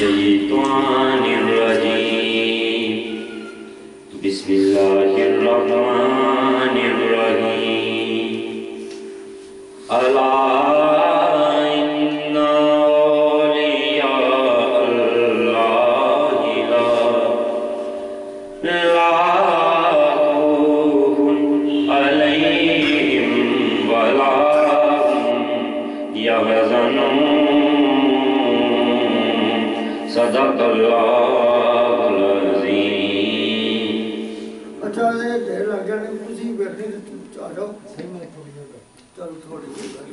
الشيطان الرجيم بسم الله الرحمن الرحيم ألا إن أولياء الله لا خوف عليهم ولا هم يحزنون صدق اللہ العظیم. اچھا یہ دیر لگ جانے کسی بیٹھنے سے آ جاؤ چلو تھوڑی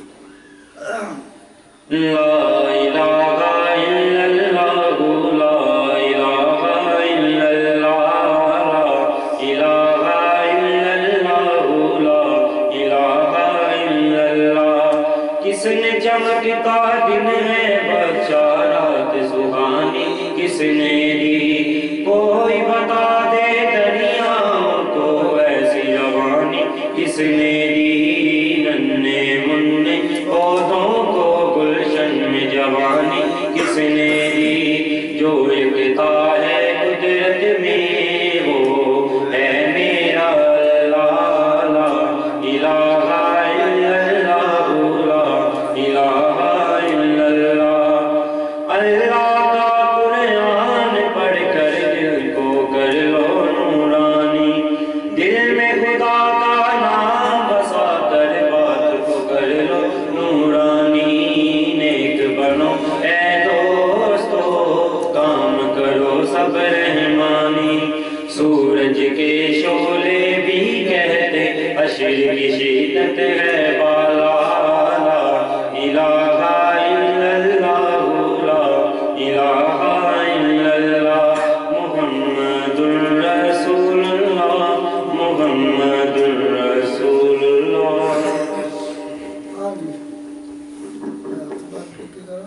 لا الہ الا اللہ لا الہ الا اللہ لا الہ الا اللہ لا الہ الا اللہ. کس نے چمکتا دن ہے بخشا رات سہانی کس نے دی کوئی بتا دے دریاؤں کو ایسی روانی کس نے دی ننے مننے پودوں کو گلشن میں جوانی کس نے دی جو اقتا ہے قدرت میں وہ ہے میرا اللہ لا الہ الا اللہ لا الہ الا اللہ. اللہ کا قرآن پڑھ کر دل کو کر لو نورانی دل میں خدا کا نام بسا کر بات کو کر لو نورانی. نیک بنو اے دوستو کام کرو سب رحمانی. سورج کے شعلے بھی کہتے عشر کی شدت ہے بالا لا الہ الا اللہ لا الہ الا اللہ محمد الرسول اللہ محمد الرسول اللہ. ہاں جی بات کی طرح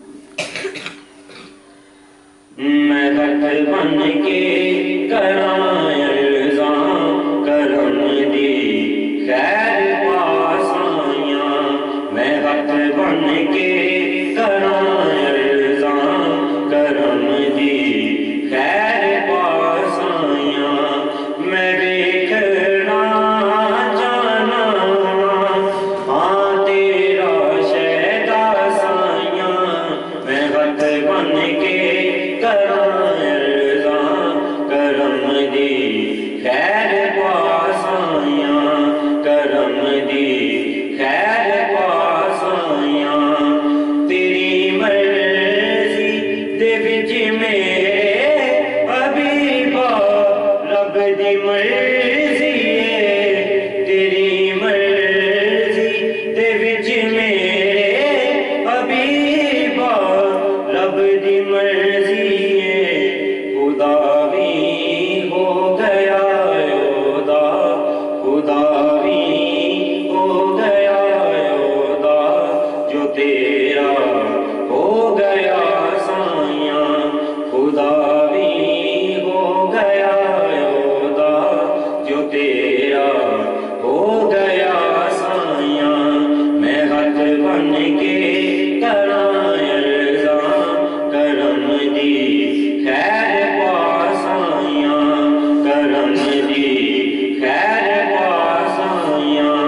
میں ہتھ بن کے کراں الزام کرم دی خیر پاسائیاں میں ہتھ بن کے کراں الزام کرم دی خیر پاسائیاں میں ویکھنا جانا ہاں تیرا شہدا سائیاں میں ہتھ بن کے کراں الزام کرم دی خیر پاسائیاں کرم دی خیر پاسائیاں. تیری مرضی دے وچ میرے حبیبا رب دی مرضی ہے تیری مرضی دے وچ میرے حبیبا رب دی مرضی ہے. خدا بھی ہو گیا یودا خدا بھی ہو گیا یودا جو تیرا ہو گیا سائیاں خدا بھی ہو گیا یودا جو تیرا ہو گیا سائیاں. میں ہاتھ بن کے کراں الزام کرم دی خیر پاسائیاں کرم دی خیر پاسائیاں.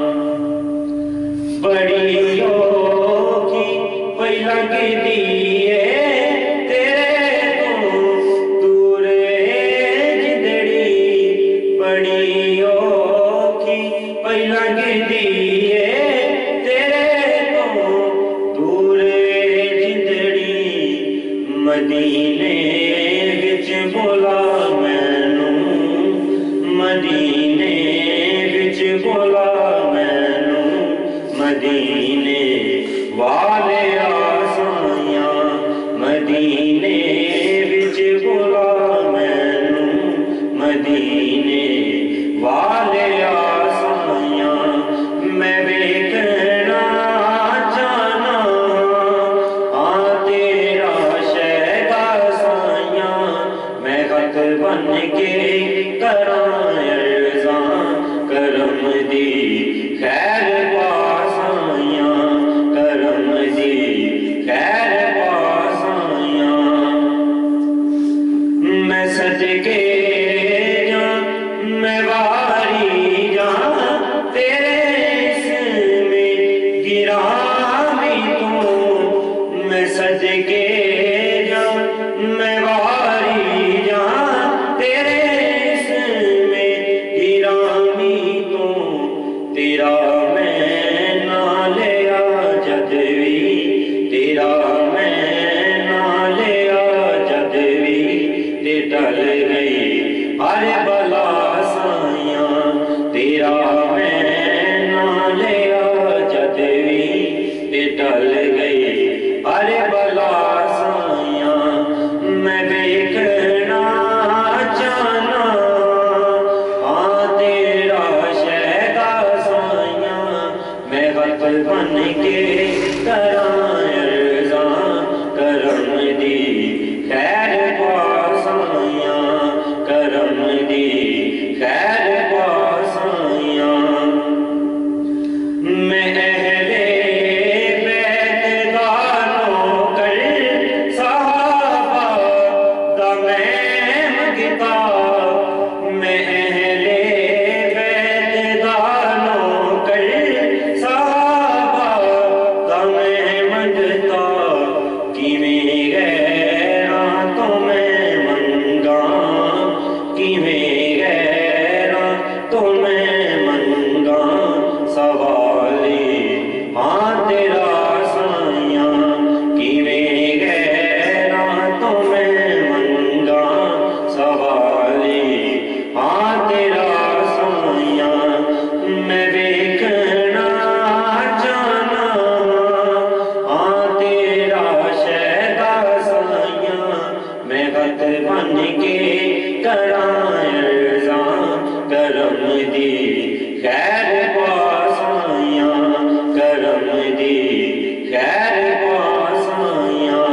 بڑی اوکھی پئی لگدی اے تیرے تو دور جدڑی بڑی اوکھی پئی لگدی اے تیرے تو دور جدڑی. مدینے وچ بولا مینوں مدینے وچ بولا مینوں مدینے والے آسائیاں مدینے وچ بولا مینوں مدینے والے آسائیاں. میں ویکھنا چاہنا ہاں تیرا شہدا سائیاں میں ہاتھ بن کے کراں الزام کرم دی خیر پاسائیاں کرم دی خیر پاسائیاں. صدقے جاں میں واری جاں تیرے اسم گرامی تو تیرا میں نہ لیا جد بھی تیرا میں نہ لیا جد بھی تے ٹل گئی ہر بلا سائیاں تیرا میں نہ لیا جد بھی تے ٹل گئی ہر بلا سائیاں میں دیکھنا چاہنا ہاں تیرا شہدا سائیاں میں وقت بن کے کراں عرضاں کرم دی خیر پاسائیاں کرم دی خیر پاسائیاں میں اہل بیت دا نوکر صحابہ دا میں منگتا میں اہل بیت دا نوکر صحابہ دا میں منگتا کیویں غیراں تو میں منگاں کیویں غیراں تو میں منگاں سوالی ہاں تیرا سائیاں کیویں غیراں تو میں منگاں سوالی ہاں تیرا سائیاں میں دیکھنا چاہنا ہاں تیرا شہدا سائیاں میں خط بن کے کراں عرضاں کرم دی خیر پاسائیاں کرم دی خیر پاسائیاں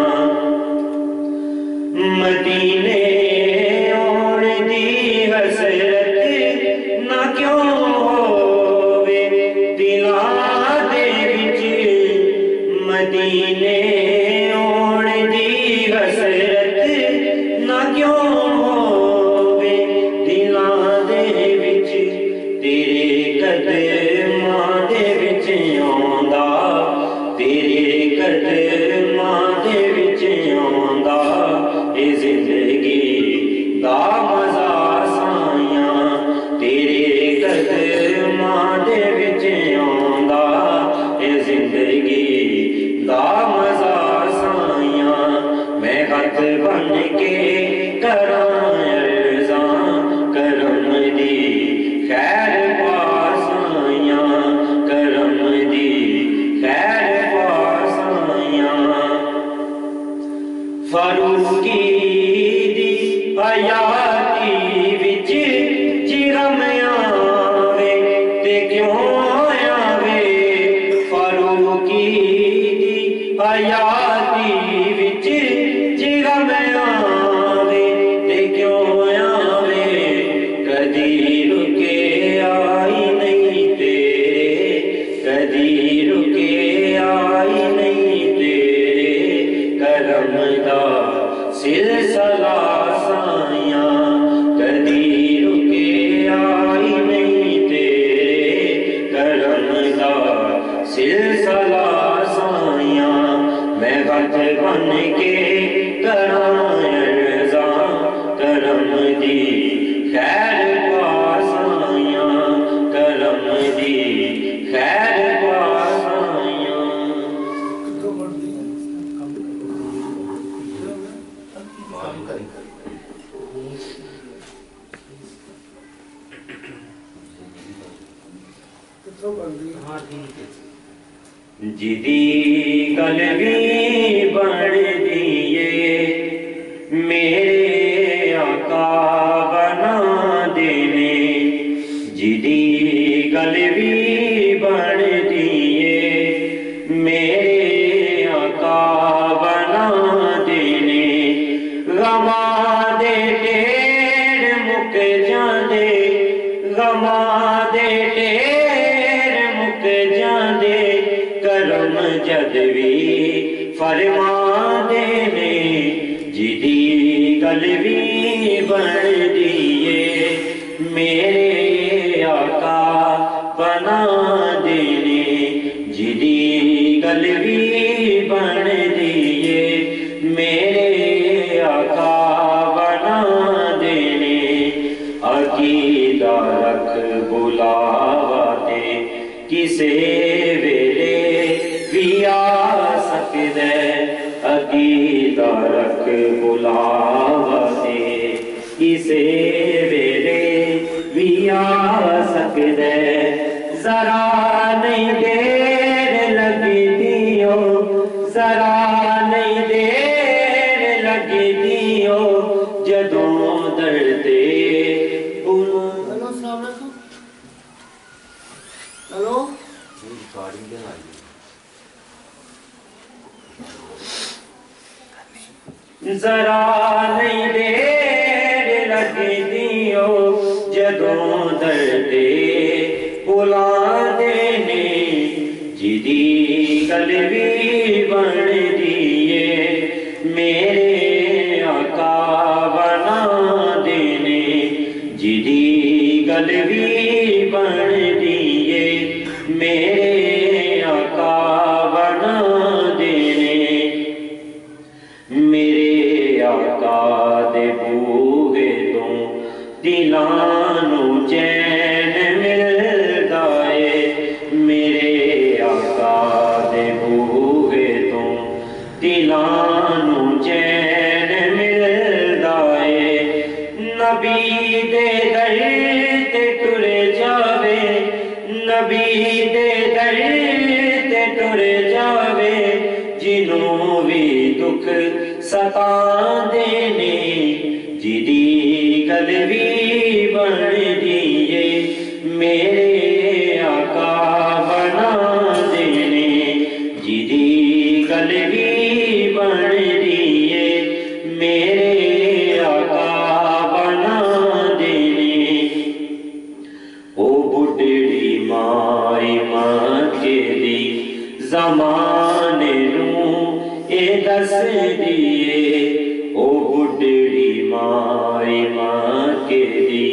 مدینے آن دی حسرت نہ کیوں ہووے دلاں دے وچ مدینے آن دی حسرت نہ کیوں ہووے دلاں دے وچ تیرے قدماں دے وچ آندا تیرے قدماں دے وچ آندا اے زندگی دا مزہ سائیاں تیرے قدماں دے وچ آندا اے زندگی دا مزہ سائیاں میں خط بن کے کراں عرضاں کرم دی خیر پاسائیاں کرم دی خیر پاسائیاں فاروقی دی حیاتی وچ جرم آوے تے کیوں آوے فاروقی دی حیاتی وچ جرم آوے تے کیوں آوے کدی رکے آئی نہیں تیرے کدی رکے آئی نہیں تیرے کرم دا سلسلہ سائیاں کدی رکے آئی نہیں تیرے کرم دا سلسلہ سائیاں میں خط بن کے کراں عرضاں کرم دی خیر پاسائیاں کرم دی خیر پاسائیاں کتوں بڑھتی ہے کتوں بڑھتی ہاں ٹھیک ہے جدی گل بھی بن دیئے میرے آقا بنا دینے جدی گل بھی بن دیئے میرے آقا بنا دینے غماں دے ٹیر مک جاندے غماں دے ٹیر مک جاندے کرم جد بھی فرما دینے جدی گل بھی بن دیئے میرے آقا بنا دینے جدی گل بھی بن دیئے دا رکھ بلاوا دے کسے ویلے بھی آ سکدے ذرا نہیں دیر لگدی او ذرا نہیں دیر لگدی او جدوں درد ہلو السلام علیکم ہلو ذرا نہیں دیر لگدی او جدوں درد بلا دینے جدی قلبی بن دیے میرے آقا بنا دینے جدی قلبی بن دیے میرے آقا بنا دینے میرے آقا دے بوہے تو دلانو چین ملدا ہے میرے آقا دے بوہے تو دلانو چین ملدا ہے نبی دے در تے ٹر جاوے نبی دے در تے ٹر جاوے جنوں بھی دکھ ستاندے نے جدی قلبی بن دیے میرے آقا بنا دینے جدی قلبی بن دیے میرے آقا بنا دینے او بڑھڑی مائی مکے دی زمانے نوں اے دس دیے او بڑھڑی مائی مکے دی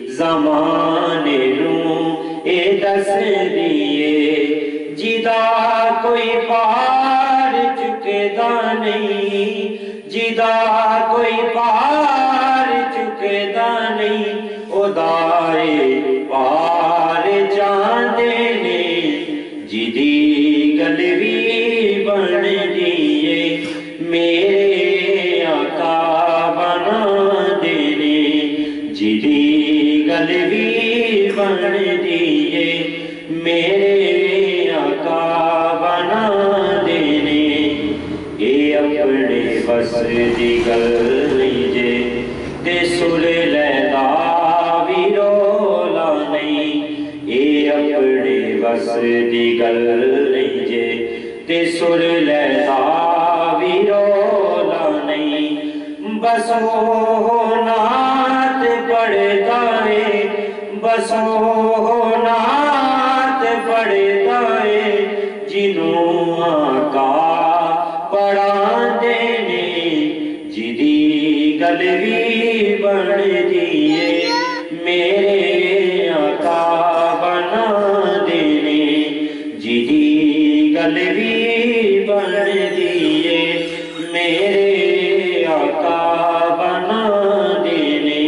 زمانے نوں اے دس دیے جدا کوئی پار چکے دا نہیں جدا کوئی پار چکے دا نہیں او دارے پار جاندے نے جدی قلبی بن دیے میرے آقا بنا دینے جدی قلبی بن دیے میرے آقا بنا دینے اے اپنے بس دی گل نہیں جے تے سر لیدا بھی رولا نہیں اے اپنے بس دی گل نہیں جے تے سر لیدا بھی رولا نہیں بس وہ نعت پڑھتا ہے بس وہ نعت پڑھتا ہے جنوں آقا پڑھا دینے جدی قلبی بن دیے میرے آقا بنا دینے جدی قلبی بن دیے میرے آقا بنا دینے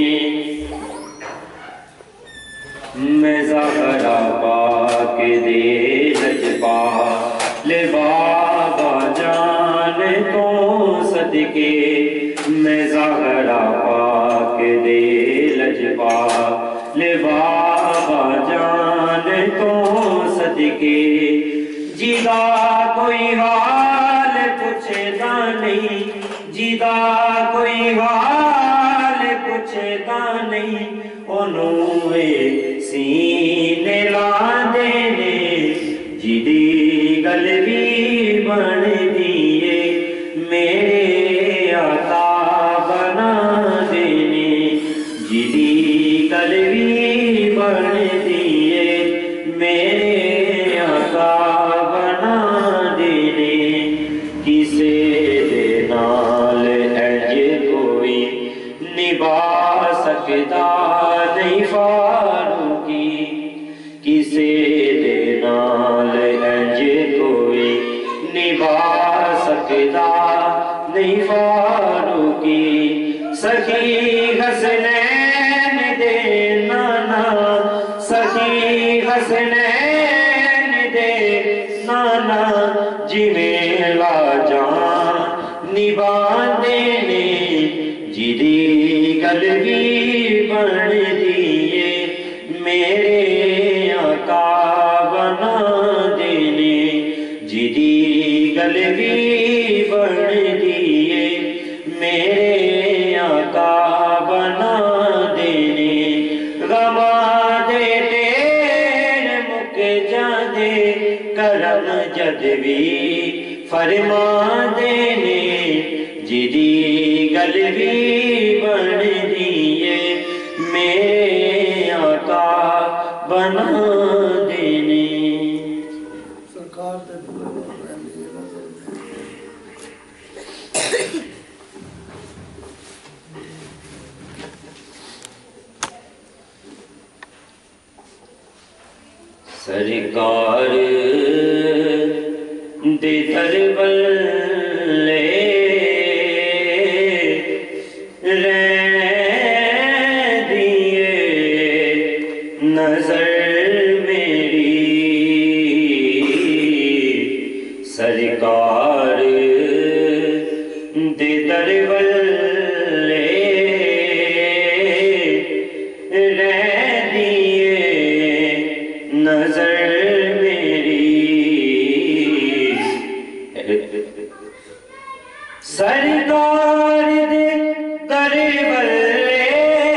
میں زہرا پاک دے لجپا لے بابا جان تو صدقے میں زہرا پاک دے لجپا لے بابا جان تو صدقے جدا کوئی حال پوچھے دا نہیں جدا کوئی حال پوچھے دا نہیں انہوں سینے لا دینے جدی قلبی بن دیے میرے آقا بنا دینے جدی قلبی بن دیے میرے آقا بنا دینے کسے دے نال اج کوئی نبھا سکتا نہیں فاروقی کسے دے نال اج کوئی نبھا سکتا نہیں فاروقی سخی حسنین دے نانا سخی حسنین دے نانا جویں لا جان نبھا देने जिदी गल भी बन दिए मेरे आका बना देने जिदी गल भी बन दिए मेरे आका बना देने गमा दे तेरे मुक जादे करम जद भी फरमा देने जिदी गल भी बन दिए मेरे आका बना देने सरकार ते सरकार दे दरबल्ले रह दिए नजर मेरी सरकार दे दरबल्ले रह दिए नजर मेरी सरकार दे दरबल्ले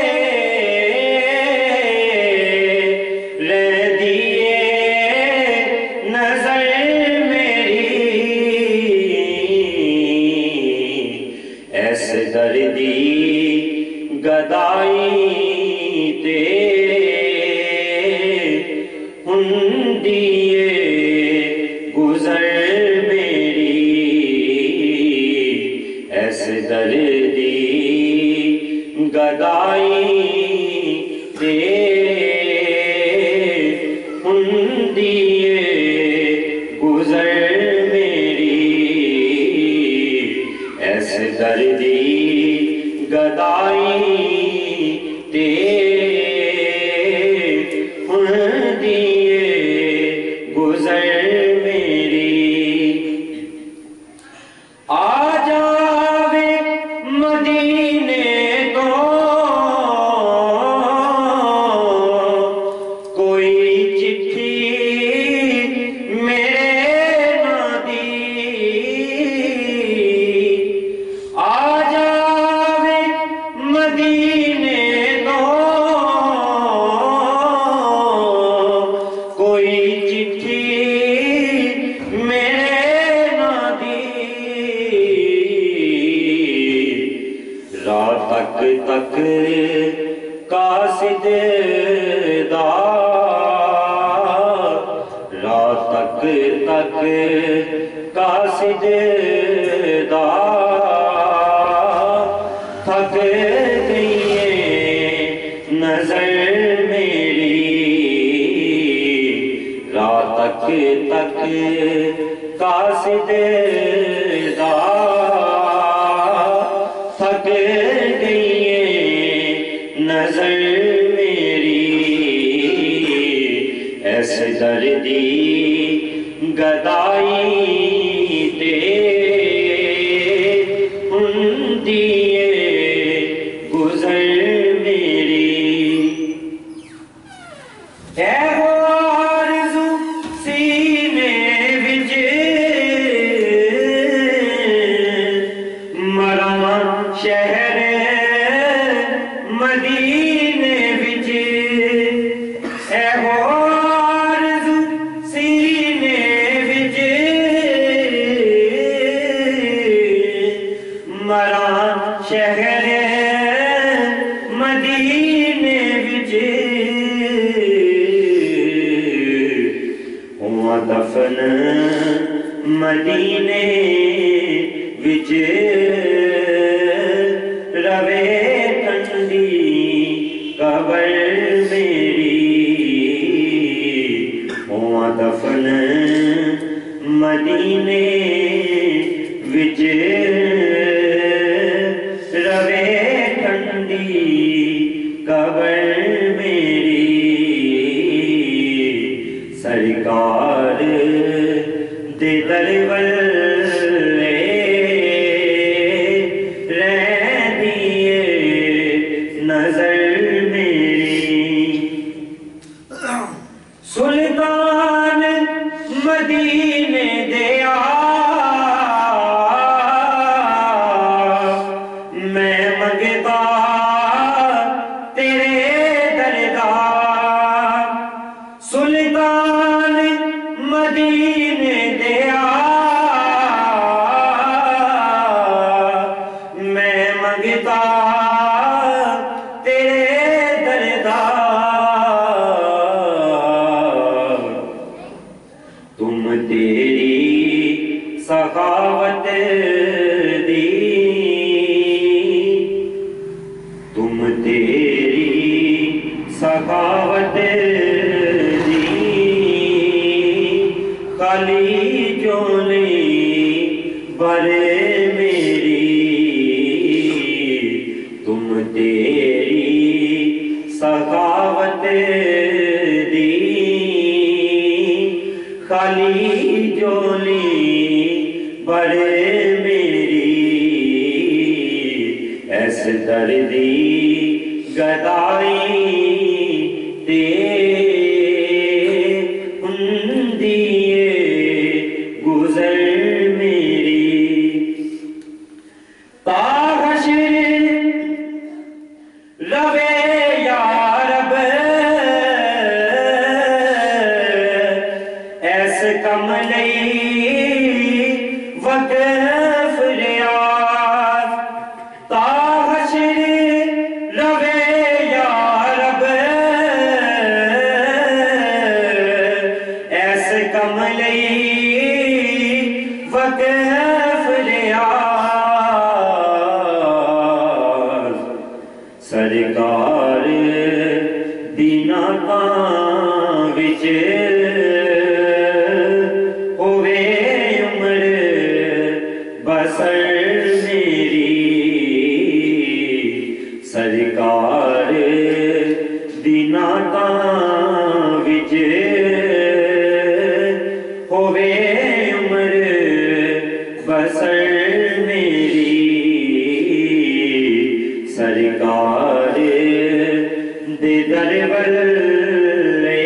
रह दिए नजर मेरी ऐस दर्दी गदाई ते हुंदिए गुजर मेरी ऐस दर्दी गदाई ते हुंदिए गुजर मेरी ऐस दर्दी गदाई ते हुंदिए गुजर मेरी आ जावे मदीने को कोई चिट्ठी मेरे नादी आ जावे मदीने को कोई चिट्ठी मेरे नादी रात तक कासिद दा रात तक कासिद दा थक गई नजर मेरी रात तक कासिद दा थक गई नजर मेरी ऐस दर्दी गदाई ते हुंदिए गुजर मेरी ऐ हो आरज़ू सीने विच मरां शहर मदीने विच ऐ हो आरज़ू सीने विच मरां शहर मदीने विच हुआ दफन मदीने विच रवे ठंडी कबर मेरी हुआ दफन मदीने विच रवे ठंडी कबर मेरी सरकार दे दरबल्ले منگتا تیرے دردار تم تیری سخاوت دی تم تیری سخاوت دی خالی جولی برے میری تم تیری سخاوت دی خالی جولی برے میری ایس دردی گدائی تے ہندیے گزر میری تا حشر روے یا رب ایس کملی وقف ریاض تا حشر روے یا رب ایس کملی وقف ریاض سرکار دینا کان وچ ہوئے عمر بسر میری سرکار دینا کان وچ ہوئے عمر بسر میری سرکار دے در والے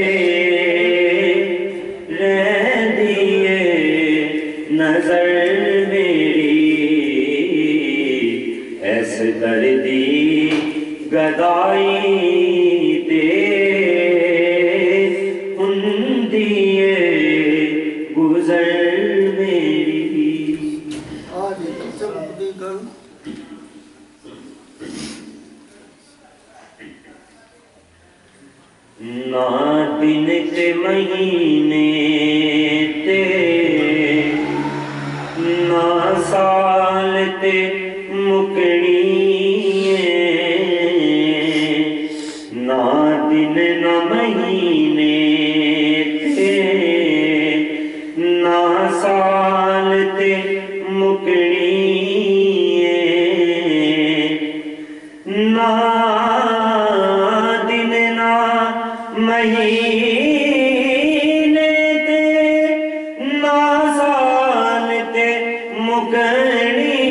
رہدیے نظر میری ایس دردی گدائی تے ہندیے گزر میری آج سب دی گل نہ دن تے مہینے تے نہ سال تے مکنی نہ دن نہ مہینے تے نہ سال تے مکنی نہ دن نہ مہینے تے نہ سال تے مکنی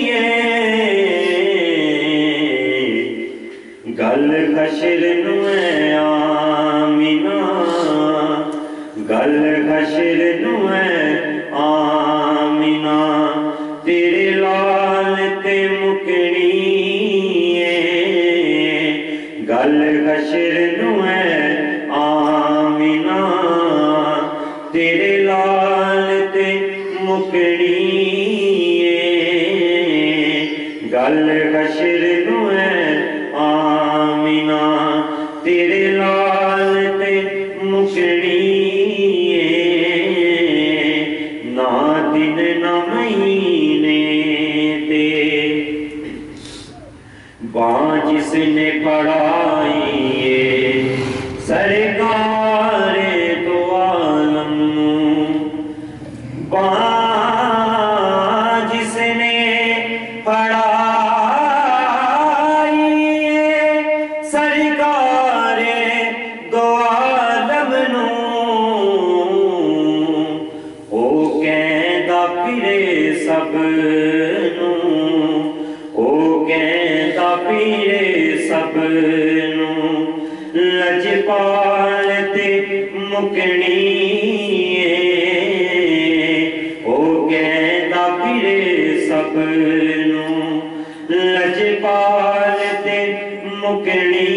گل حشر نو ہے آمینہ گل حشر نو ہے آمینہ تیرے لال تے مکنی گل حشر نو ہے آمینہ تیرے لال تے مکنی گل حشر نو ہے آمینہ تیرے لال تے مکنی نہ دن نہ مہینے تے باں جس نے پڑھائی سرکار دو عالم باں جس نے پڑھائی سرکار دو عالم او کہندا پھرے سب نو او کہندا پھرے سب نو لجپال تے مکنی او کہندا پھرے سب نو لجپال تے مکنی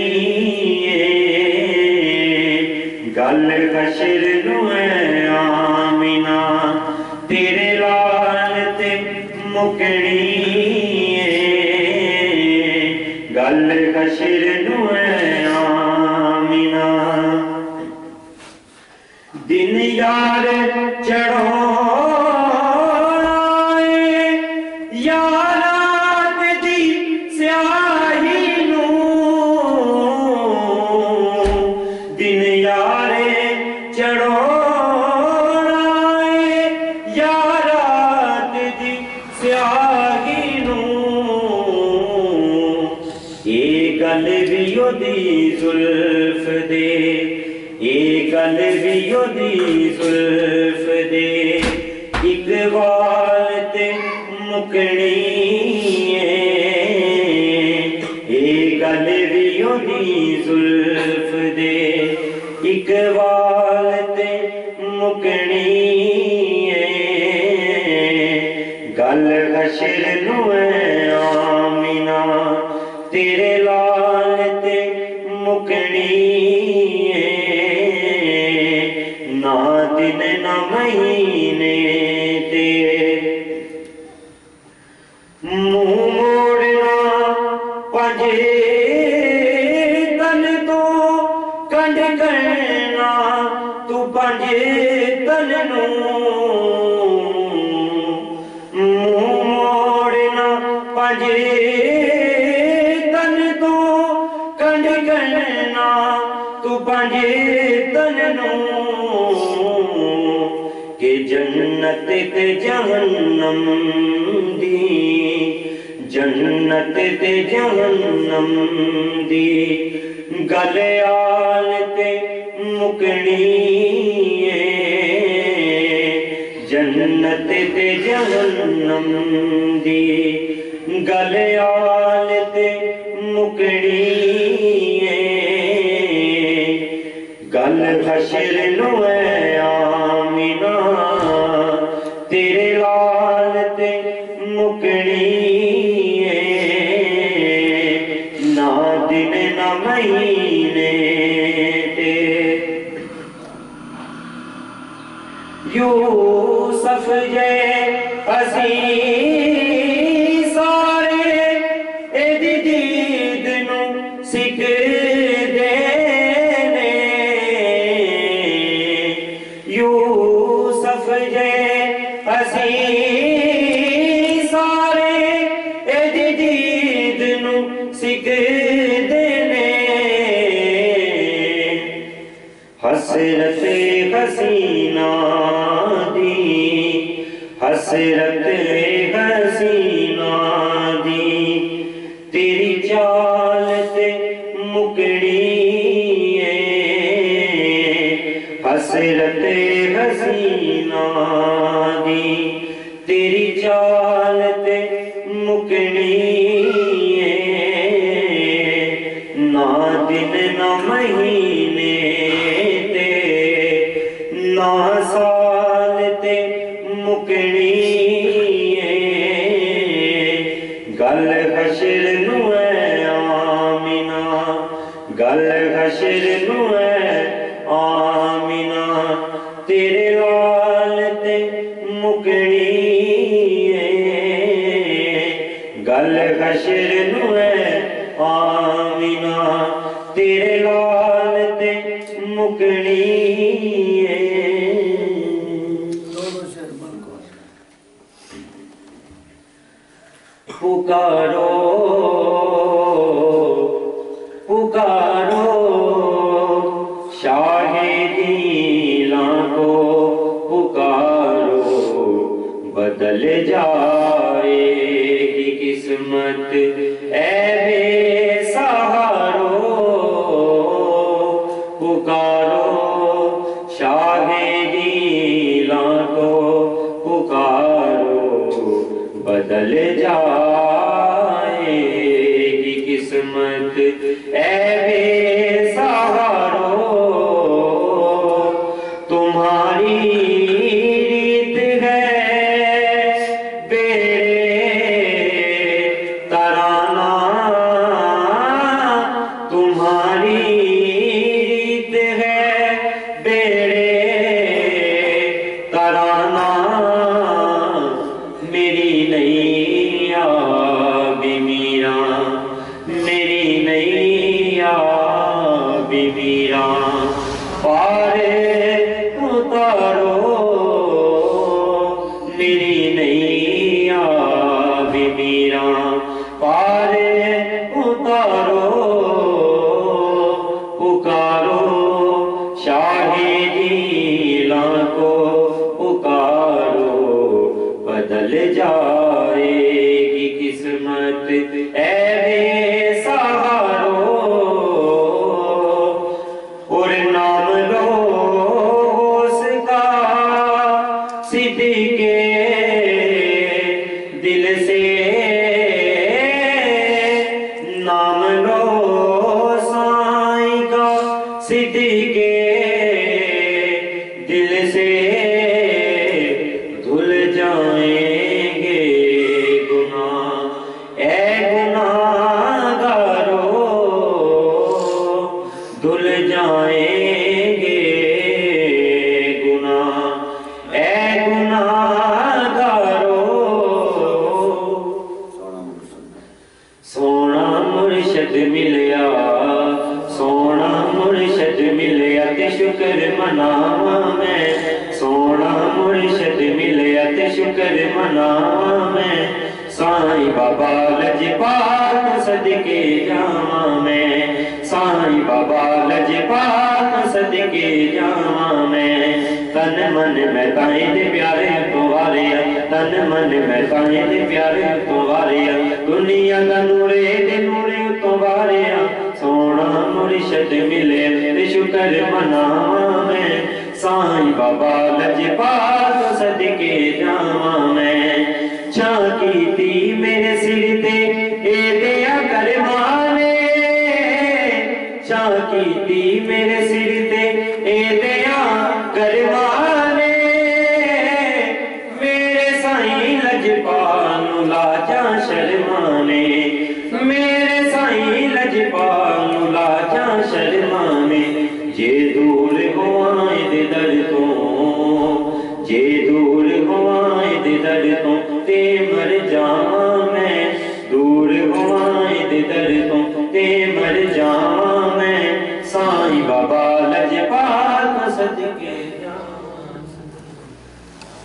گل حشر نو ہے آمینہ تیرے لال تے مکنی گل حشر نو ہے آمینہ دن یار چڑھونا ہے یارات دی سیاہی نو دن یار چڑھونا ہے یارات دی سیاہی نو اے گل بھی دی زلف دے اے گل بھی دی زلف دے اقبال تے مکنی ہے اے گل بھی دی زلف دے اقبال تے مکنی ہے گل حشر نو ہے آمینہ تیرے لال تے مکنی نہ دن نہ مہینے تے منہ موڑنا پنجے تن تو کنڈ کرنا تو پنجے تن نو منہ موڑنا پنجے تن تو کنڈ کرنا تو پنجے تن نو کہ جنت تے جہنم دی جنت تے جہنم دی گل آل تے مکنی ہے جنت تے جہنم دی گل آل تے مکنی ہے گل حشر نو ہے آمینہ تیرے لال تے مکنی ہے نہ دن نہ مہینے تے یوسف جے عزیز سارے ایدی دید نو سکھ یوسف جے عزیز سارے ایدی دید نو سکھ دینے حسرت حسینہ دی حسرت حسینہ دی تیری چال تے مکڑی ہے حسرت حسینہ دی تیری چال تے مکنی ہے نہ دن نہ مہینے تے نہ سال تے مکنی ہے گل حشر نو ہے آمینہ گل حشر نو ہے آمینہ تیرے لال تے مکنی ہے گل حشر نو ہے آمینہ تیرے لال تے مکنی ہے پکارو پکارو شاہدیلاں کو پکارو بدل جائے گی قسمت اے بے سہارو پکارو شاہدیلاں کو پکارو بدل جائے گی قسمت اے بے سہارو تمہاری ریت ہے بیڑے ترانہ تمہاری ریت ہے بیڑے ترانہ میری نہیں آبی میرا میری پارے اتارو پکارو شاہ جیلاں کو پکارو بدل جائے گی قسمت اے بے سہارو اور نام لو اس کا صدق دل سے نام لو سائیں کا صدق دل سے دھل جائیں گے گناہ اے گناہگارو دھل جائیں گے گناہ اے گناہگارو سونا مرشد ملیا سونا مرشد ملیا تے شکر مناواں میں سونا مرشد ملیا تے شکر مناواں میں سائیں بابا لجپال صدقے جاواں میں سائیں بابا لجپال صدقے جاواں میں تن من میں تائیں دے پیارے تو واریا تن من میں تائیں دے پیارے تو واریا دنیا دا نورے دے نورے تو واریا سونا مرشد ملے تے شکر مناواں میں سائیں بابا لجپال صدقے جاواں میں چھاں کیتی میرے سر تے اے دیا کرمانے چھاں کیتی میرے سر تے اے دیا کرمانے میرے سائیں لجپال لاجاں شرمانے میرے سائیں لجپال لاجاں شرمانے جے دور ہوائیں دے در تو جے دور ہوائیں دے در تو تے مر جاواں میں دور ہوائیں دے در تو تے مر جاواں میں سائیں بابا لجپال صدقے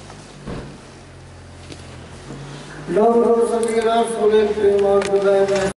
لو سبیرہ سولے پریمان خدای میں